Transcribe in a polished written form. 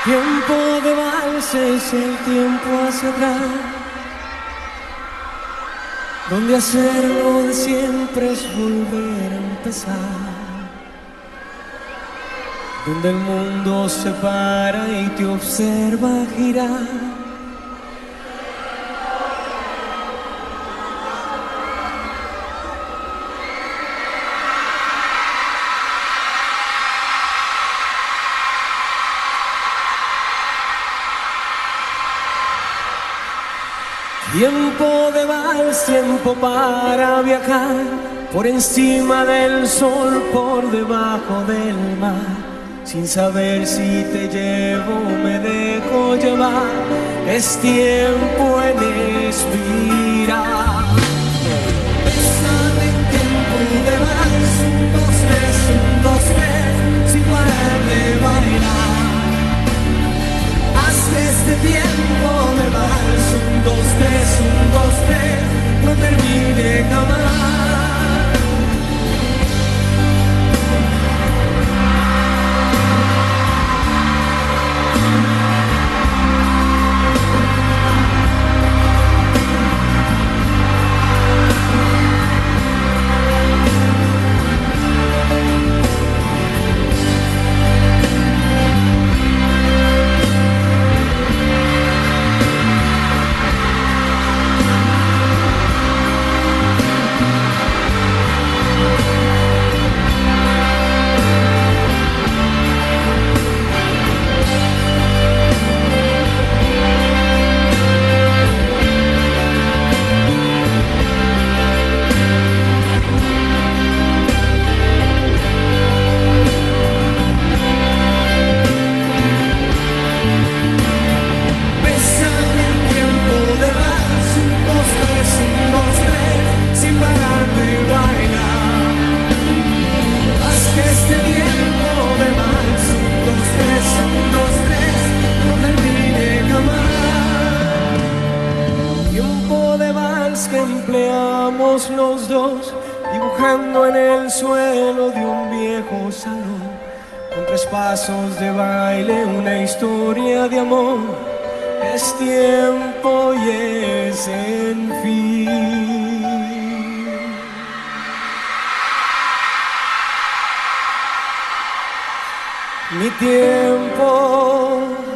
Tiempo de valses, el tiempo hacia atrás, donde hacerlo de siempre es volver a empezar, donde el mundo se para y te observa girar. Tiempo de vals, tiempo para viajar, por encima del sol, por debajo del mar, sin saber si te llevo o me dejo llevar. Es tiempo en expirar. Bésame, tiempo de vals, 1, 2, 3, 1, 2, 3, sin parar de bailar. Haz que este tiempo de vals, 1, 2, 3, 1, 2, 3, no termine jamás. Que empleamos los dos, dibujando en el suelo de un viejo salón, con 3 pasos de baile, una historia de amor. Es tiempo y es en fin. Mi tiempo